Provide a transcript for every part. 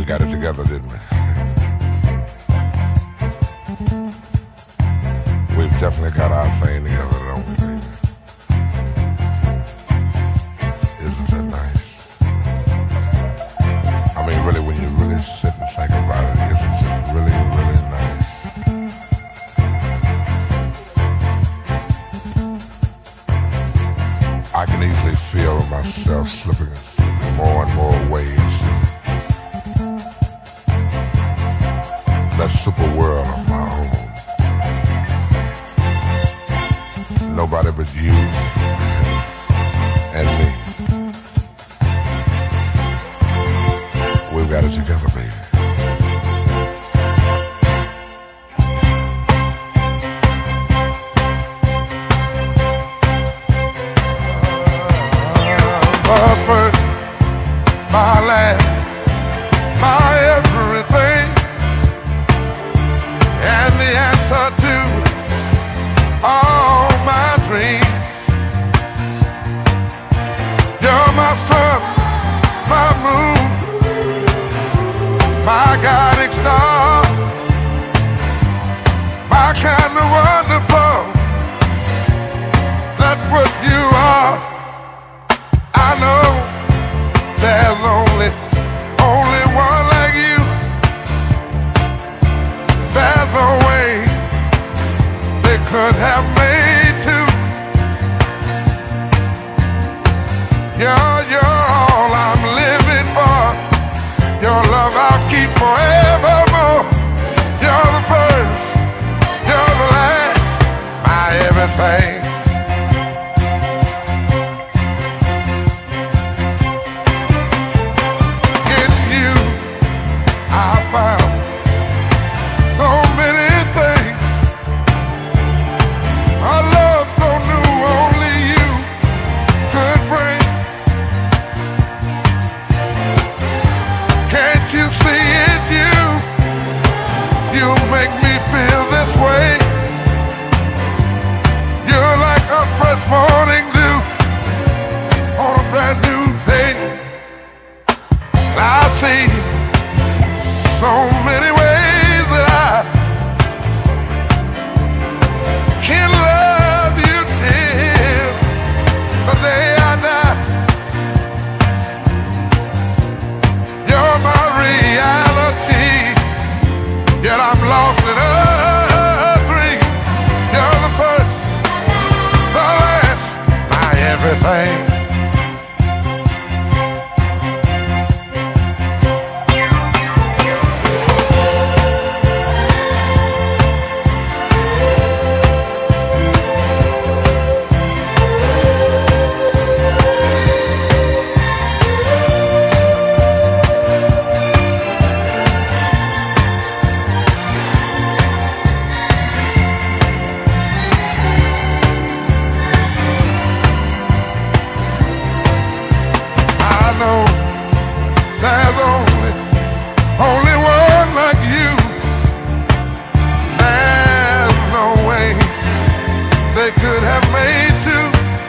We got it together, didn't we? We've definitely got our thing together, don't we, baby? Isn't that nice? I mean, really, when you really sit and think about it, isn't it really, really nice? I can easily feel myself slipping more and more ways. That super world of my own. Nobody but you and me. We've got it together, baby. My first, my last, my everything, and the answer to all my dreams. You're my sun, my moon, my guiding star, my kind of wonderful. That's what you are. I know there's only one like you. There's no way they could have made two. You're all I'm living for. Your love I'll keep forevermore. You're the first, you're the last, my everything. In you I found so many things. A love so new only you could bring. Can't you see it, you? You make me feel this way. You're like a fresh morning dew on a brand new day. I see so many ways that I can love you till the day I die. You're my reality, yet I'm lost in a dream. You're the first, the last, my everything. There's only one like you. There's no way they could have made two.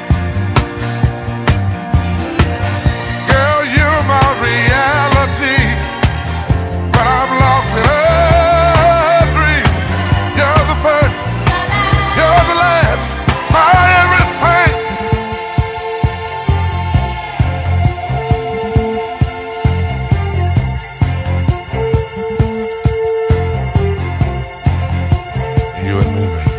Girl, you're my reality, but I'm lost in a dream. You're the first, you're the last, my everything. You and me, baby.